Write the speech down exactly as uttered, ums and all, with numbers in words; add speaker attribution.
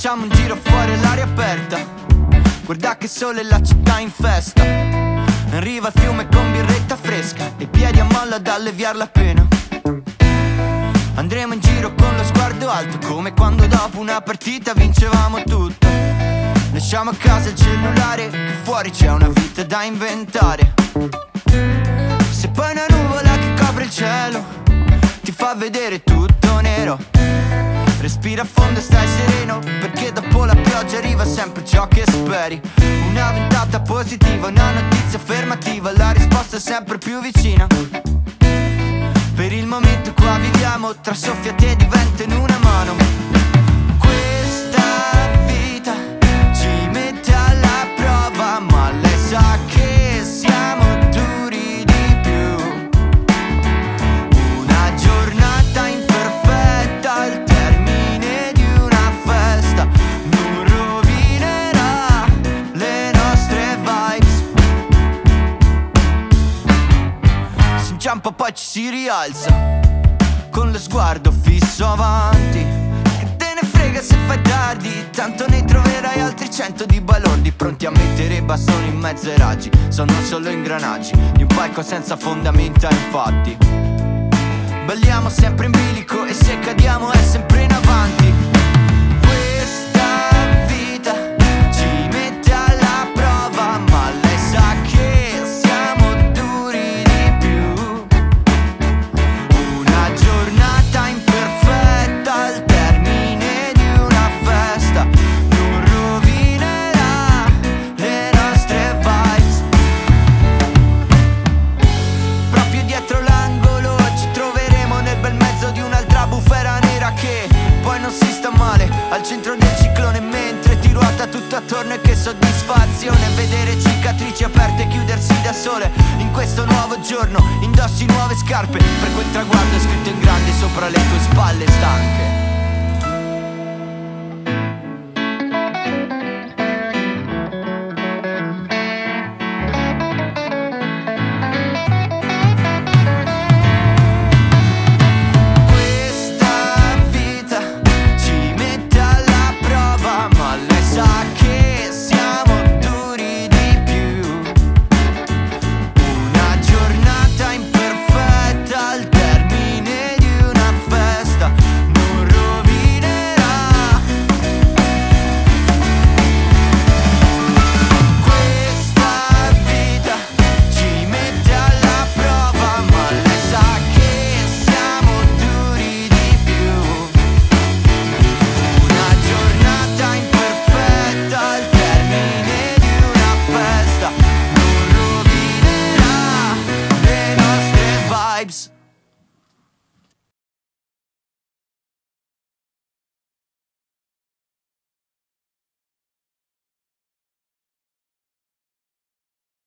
Speaker 1: facciamo un giro fuori all'aria aperta. Guarda che sole e la città in festa. In riva al fiume con birretta fresca e piedi a molla ad alleviar la pena. Andremo in giro con lo sguardo alto, come quando dopo una partita vincevamo tutto. Lasciamo a casa il cellulare, che fuori c'è una vita da inventare. Se poi una nuvola che copre il cielo ti fa vedere tutto nero, respira a fondo e stai sereno, perché dopo la pioggia arriva sempre ciò che speri. Una ventata positiva, una notizia affermativa, la risposta è sempre più vicina. Per il momento qua viviamo, tra soffiate diventa in una mano. Questa vita ci mette alla prova, ma lei sa che siamo duri di più. Una giornata imperfetta al termine di una festa non rovinerà le nostre vibes. Si inciampa poi ci si rialza, con lo sguardo fisso avanti. Che te ne frega se fai tardi, tanto ne troverai altri cento di balordi pronti a mettere i bastoni in mezzo ai raggi. Sono solo ingranaggi di un palco senza fondamenta, infatti. Balliamo sempre in bilico e se cadiamo è sempre in avanti. Questa vita ci mette alla prova, ma lei sa che siamo duri di più. Una giornata imperfetta al termine di una festa non rovinerà le nostre vibes. Proprio dietro l'angolo ci troveremo nel bel mezzo di un'altra bufera nera che poi non si sta male, al centro del ciclone mentre ti ruota tutto attorno. E che soddisfazione vedere cicatrici aperte e chiudersi da sole. In questo nuovo giorno indossi nuove scarpe per quel traguardo scritto in grande sopra le tue spalle stanche.